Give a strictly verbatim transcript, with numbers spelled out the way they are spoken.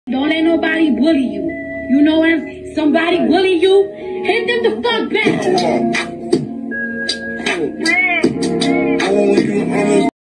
Don't let nobody bully you. You know when somebody bully you, hit them the fuck back.